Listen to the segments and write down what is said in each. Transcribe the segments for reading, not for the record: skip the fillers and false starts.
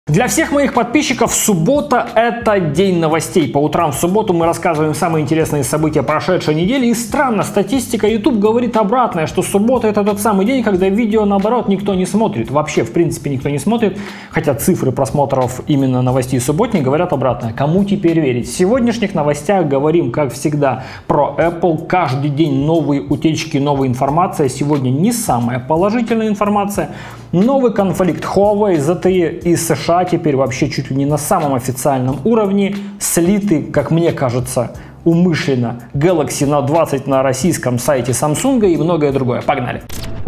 Для всех моих подписчиков суббота – это день новостей. По утрам в субботу мы рассказываем самые интересные события прошедшей недели. И странно, статистика YouTube говорит обратное, что суббота – это тот самый день, когда видео, наоборот, никто не смотрит. Вообще, в принципе, никто не смотрит. Хотя цифры просмотров именно новостей субботних говорят обратное. Кому теперь верить? В сегодняшних новостях говорим, как всегда, про Apple. Каждый день новые утечки, новая информация. Сегодня не самая положительная информация. Новый конфликт Huawei, ZTE и США теперь вообще чуть ли не на самом официальном уровне. Слиты, как мне кажется, умышленно Galaxy Note 20 на российском сайте Samsung и многое другое. Погнали!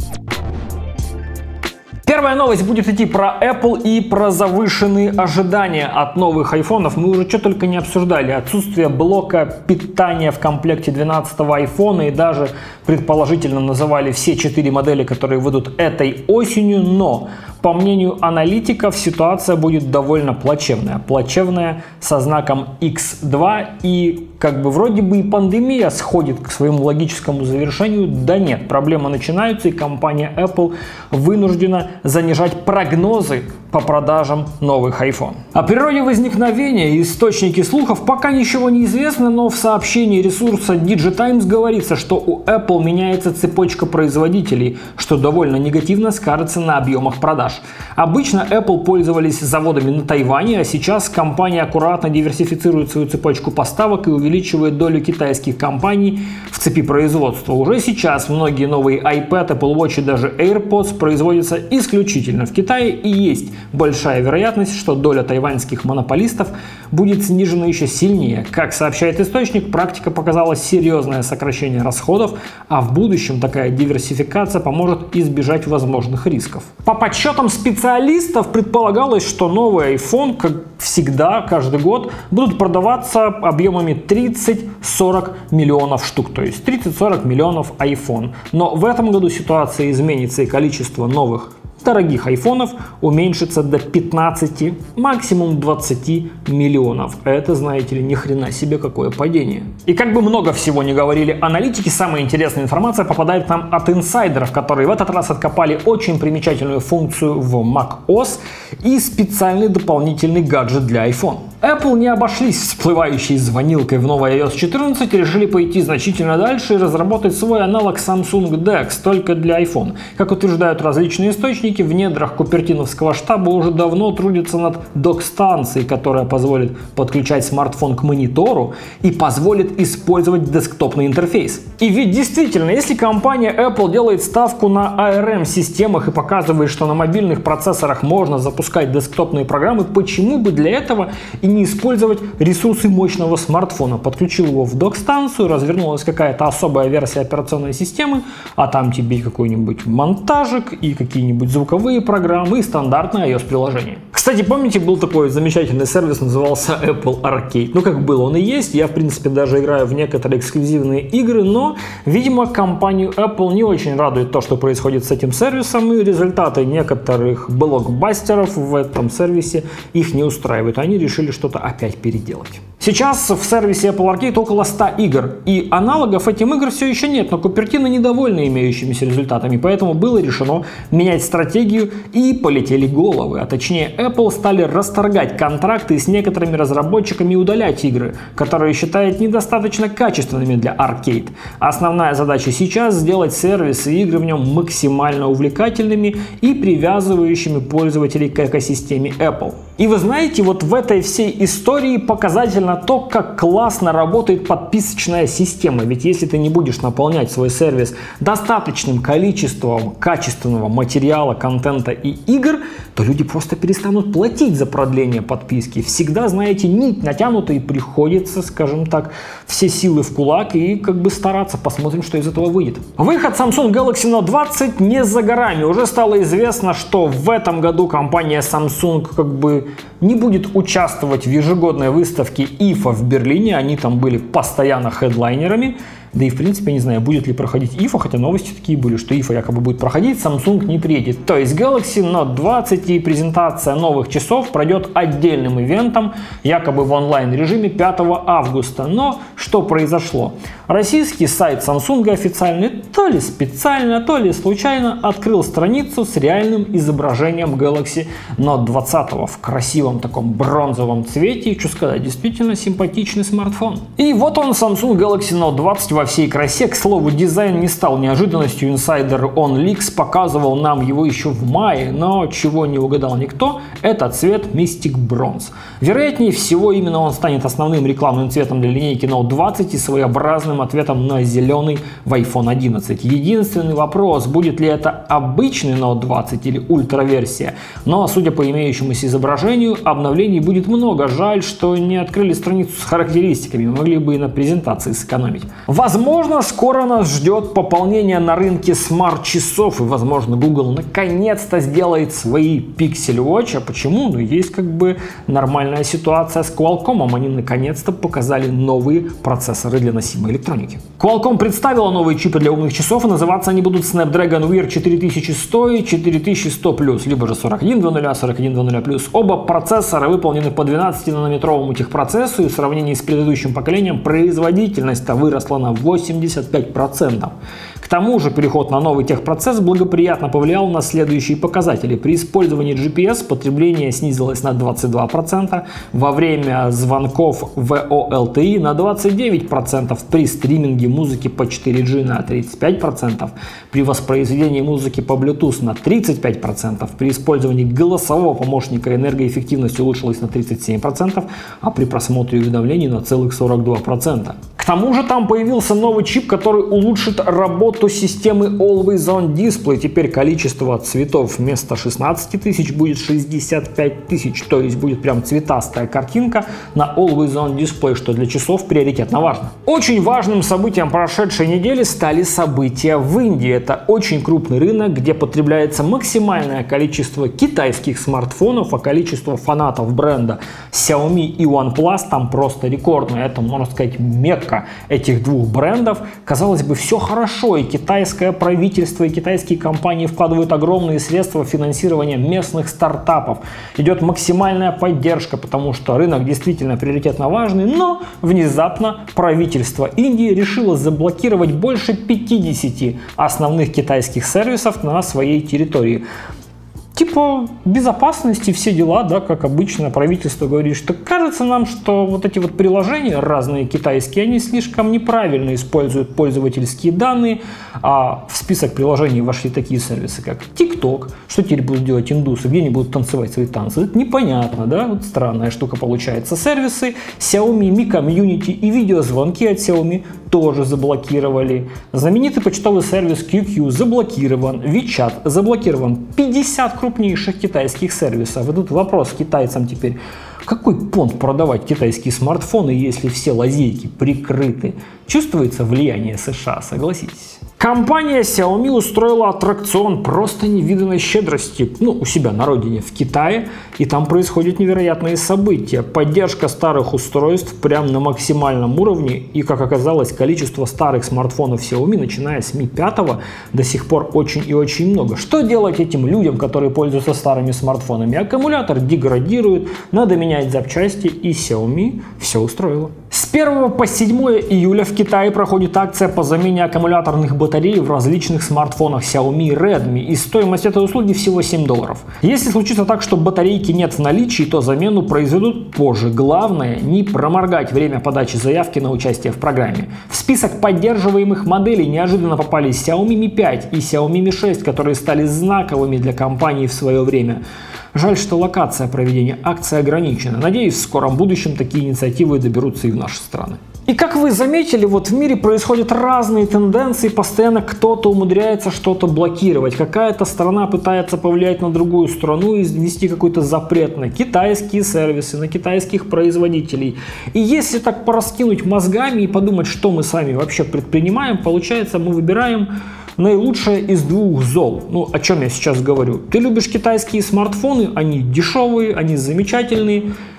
Первая новость будет идти про Apple и про завышенные ожидания от новых айфонов. Мы уже что только не обсуждали. Отсутствие блока питания в комплекте 12-го айфона и даже предположительно называли все 4 модели, которые выйдут этой осенью. Но, по мнению аналитиков, ситуация будет довольно плачевная. Плачевная со знаком X2 и как бы вроде бы и пандемия сходит к своему логическому завершению. Да нет, проблемы начинаются и компания Apple вынуждена занижать прогнозы по продажам новых iPhone. О природе возникновения и источнике слухов пока ничего не известно, но в сообщении ресурса DigiTimes говорится, что у Apple меняется цепочка производителей, что довольно негативно скажется на объемах продаж. Обычно Apple пользовались заводами на Тайване, а сейчас компания аккуратно диверсифицирует свою цепочку поставок и увеличивает долю китайских компаний в цепи производства. Уже сейчас многие новые iPad, Apple Watch и даже AirPods производятся исключительно в Китае, и есть большая вероятность, что доля тайваньских монополистов будет снижена еще сильнее. Как сообщает источник, практика показала серьезное сокращение расходов, а в будущем такая диверсификация поможет избежать возможных рисков. По подсчетам специалистов предполагалось, что новый iPhone, как всегда, каждый год, будут продаваться объемами 30-40 миллионов штук, то есть 30-40 миллионов iPhone. Но в этом году ситуация изменится и количество новых дорогих айфонов уменьшится до 15, максимум 20 миллионов. Это, знаете ли, ни хрена себе какое падение. И как бы много всего не говорили аналитики, самая интересная информация попадает к нам от инсайдеров, которые в этот раз откопали очень примечательную функцию в macOS и специальный дополнительный гаджет для iPhone. Apple не обошлись всплывающей звонилкой в новой iOS 14 и решили пойти значительно дальше и разработать свой аналог Samsung DeX только для iPhone. Как утверждают различные источники, в недрах купертиновского штаба уже давно трудятся над док-станцией, которая позволит подключать смартфон к монитору и позволит использовать десктопный интерфейс. И ведь действительно, если компания Apple делает ставку на ARM-системах и показывает, что на мобильных процессорах можно запускать десктопные программы, почему бы для этого и не использовать ресурсы мощного смартфона? Подключил его в док-станцию, развернулась какая-то особая версия операционной системы, а там тебе какой-нибудь монтажик и какие-нибудь звуковые программы и стандартное iOS-приложение. Кстати, помните, был такой замечательный сервис, назывался Apple Arcade? Ну, как был, он и есть. Я, в принципе, даже играю в некоторые эксклюзивные игры, но, видимо, компанию Apple не очень радует то, что происходит с этим сервисом, и результаты некоторых блокбастеров в этом сервисе их не устраивают. Они решили что-то опять переделать. Сейчас в сервисе Apple Arcade около 100 игр, и аналогов этим игр все еще нет, но Купертино недовольны имеющимися результатами, поэтому было решено менять стратегию и полетели головы, а точнее Apple стали расторгать контракты с некоторыми разработчиками и удалять игры, которые считают недостаточно качественными для Arcade. Основная задача сейчас сделать сервис и игры в нем максимально увлекательными и привязывающими пользователей к экосистеме Apple. И вы знаете, вот в этой всей истории показательно то, как классно работает подписочная система. Ведь если ты не будешь наполнять свой сервис достаточным количеством качественного материала, контента и игр, то люди просто перестанут платить за продление подписки. Всегда, знаете, нить натянута и приходится, скажем так, все силы в кулак и как бы стараться. Посмотрим, что из этого выйдет. Выход Samsung Galaxy Note 20 не за горами. Уже стало известно, что в этом году компания Samsung как бы не будет участвовать в ежегодной выставке IFA в Берлине. Они там были постоянно хедлайнерами. Да и в принципе, не знаю, будет ли проходить IFA, хотя новости такие были, что IFA якобы будет проходить, Samsung не приедет. То есть Galaxy Note 20 и презентация новых часов пройдет отдельным ивентом, якобы в онлайн-режиме 5 августа. Но что произошло? Российский сайт Samsung официальный то ли специально, то ли случайно открыл страницу с реальным изображением Galaxy Note 20 в красивом таком бронзовом цвете. И что сказать, действительно симпатичный смартфон. И вот он, Samsung Galaxy Note 20 во всей красе. К слову, дизайн не стал неожиданностью. Инсайдер OnLeaks показывал нам его еще в мае, но чего не угадал никто, это цвет Mystic Bronze. Вероятнее всего, именно он станет основным рекламным цветом для линейки Note 20 и своеобразным ответом на зеленый в iPhone 11. Единственный вопрос, будет ли это обычный Note 20 или ультра-версия, но, судя по имеющемуся изображению, обновлений будет много. Жаль, что не открыли страницу с характеристиками, могли бы и на презентации сэкономить. Возможно, скоро нас ждет пополнение на рынке смарт-часов, и, возможно, Google наконец-то сделает свои Pixel Watch. А почему? Ну, есть как бы нормальная ситуация с Qualcomm. Они наконец-то показали новые процессоры для носимой электроники. Qualcomm представила новые чипы для умных часов, и называться они будут Snapdragon Wear 4100 и 4100+, либо же 4100, 4100+. Оба процессора выполнены по 12-нанометровому техпроцессу, и в сравнении с предыдущим поколением производительность-то выросла на 85%. К тому же переход на новый техпроцесс благоприятно повлиял на следующие показатели. При использовании GPS потребление снизилось на 22%, во время звонков VoLTE на 29%, при стриминге музыки по 4G на 35%, при воспроизведении музыки по Bluetooth на 35%, при использовании голосового помощника энергоэффективность улучшилась на 37%, а при просмотре уведомлений на целых 42%. К тому же там появился новый чип, который улучшит работу системы Always On Display. Теперь количество цветов вместо 16 тысяч будет 65 тысяч, то есть будет прям цветастая картинка на Always On Display, что для часов приоритетно важно. Очень важным событием прошедшей недели стали события в Индии. Это очень крупный рынок, где потребляется максимальное количество китайских смартфонов, а количество фанатов бренда Xiaomi и OnePlus там просто рекордное. Это, можно сказать, мекка этих двух брендов. Казалось бы, все хорошо, и китайское правительство, и китайские компании вкладывают огромные средства в финансирование местных стартапов. Идет максимальная поддержка, потому что рынок действительно приоритетно важный, но внезапно правительство Индии решило заблокировать больше 50 основных китайских сервисов на своей территории. Типа безопасности, все дела, да, как обычно, правительство говорит, что кажется нам, что вот эти вот приложения разные китайские, они слишком неправильно используют пользовательские данные, а в список приложений вошли такие сервисы, как TikTok, что теперь будут делать индусы, где они будут танцевать свои танцы, это непонятно, да, вот странная штука получается. Сервисы Xiaomi, Mi Community и видеозвонки от Xiaomi тоже заблокировали. Знаменитый почтовый сервис QQ заблокирован, WeChat заблокирован, 50 крупнейших китайских сервисов. И тут вопрос китайцам теперь: какой понт продавать китайские смартфоны, если все лазейки прикрыты? Чувствуется влияние США, согласитесь. Компания Xiaomi устроила аттракцион просто невиданной щедрости, у себя на родине, в Китае, и там происходят невероятные события. Поддержка старых устройств прям на максимальном уровне, и, как оказалось, количество старых смартфонов Xiaomi, начиная с Mi 5, до сих пор очень и очень много. Что делать этим людям, которые пользуются старыми смартфонами? Аккумулятор деградирует, надо менять запчасти, и Xiaomi все устроило. С 1 по 7 июля в Китае проходит акция по замене аккумуляторных батарей в различных смартфонах Xiaomi и Redmi, и стоимость этой услуги всего $7. Если случится так, что батарейки нет в наличии, то замену произведут позже. Главное, не проморгать время подачи заявки на участие в программе. В список поддерживаемых моделей неожиданно попали Xiaomi Mi 5 и Xiaomi Mi 6, которые стали знаковыми для компании в свое время. Жаль, что локация проведения акции ограничена. Надеюсь, в скором будущем такие инициативы доберутся и в наши страны. И как вы заметили, вот в мире происходят разные тенденции, постоянно кто-то умудряется что-то блокировать. Какая-то страна пытается повлиять на другую страну и ввести какой-то запрет на китайские сервисы, на китайских производителей. И если так пораскинуть мозгами и подумать, что мы сами вообще предпринимаем, получается, мы выбираем наилучшее из двух зол. О чем я сейчас говорю? Ты любишь китайские смартфоны, они дешевые, они замечательные,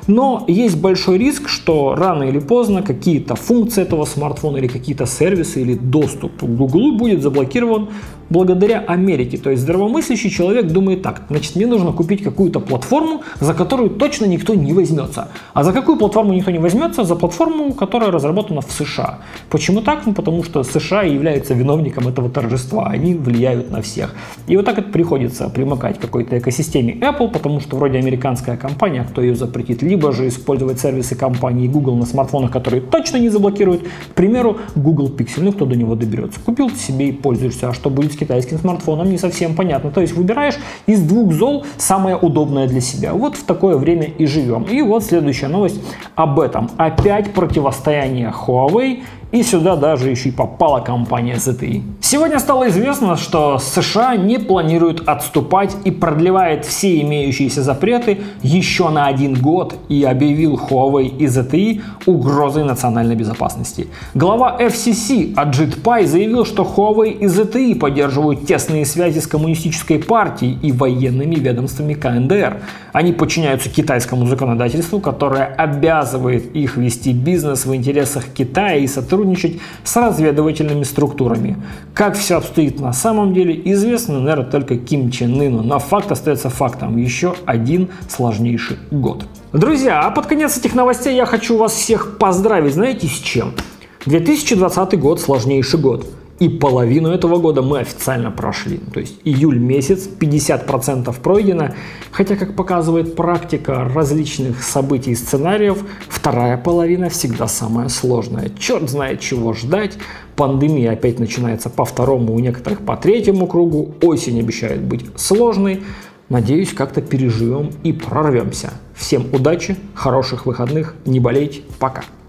Но есть большой риск, что рано или поздно какие-то функции этого смартфона или какие-то сервисы или доступ к Google будет заблокирован благодаря Америке. То есть здравомыслящий человек думает так: значит, мне нужно купить какую-то платформу, за которую точно никто не возьмется. А за какую платформу никто не возьмется? За платформу, которая разработана в США. Почему так? Ну, потому что США является виновником этого торжества. Они влияют на всех. И вот так это приходится примыкать к какой-то экосистеме Apple, потому что вроде американская компания, кто ее запретит, либо же использовать сервисы компании Google на смартфонах, которые точно не заблокируют. К примеру, Google Pixel. Ну, кто до него доберется? Купил ты себе и пользуешься. А что будет с китайским смартфоном, не совсем понятно. То есть выбираешь из двух зол самое удобное для себя. Вот в такое время и живем. И вот следующая новость об этом. Опять противостояние Huawei. И сюда даже еще и попала компания ZTE. Сегодня стало известно, что США не планирует отступать и продлевает все имеющиеся запреты еще на 1 год и объявил Huawei и ZTE угрозой национальной безопасности. Глава FCC Аджит Пай заявил, что Huawei и ZTE поддерживают тесные связи с коммунистической партией и военными ведомствами КНДР. Они подчиняются китайскому законодательству, которое обязывает их вести бизнес в интересах Китая и сотрудничать с разведывательными структурами. Как все обстоит на самом деле, известно, наверное, только Ким Чен Ыну, но факт остается фактом. Еще один сложнейший год. Друзья, а под конец этих новостей я хочу вас всех поздравить. Знаете с чем? 2020 год сложнейший год. И половину этого года мы официально прошли. То есть июль месяц, 50% пройдено. Хотя, как показывает практика различных событий и сценариев, вторая половина всегда самая сложная. Черт знает, чего ждать. Пандемия опять начинается по второму, у некоторых по третьему кругу. Осень обещает быть сложной. Надеюсь, как-то переживем и прорвемся. Всем удачи, хороших выходных, не болейте, пока.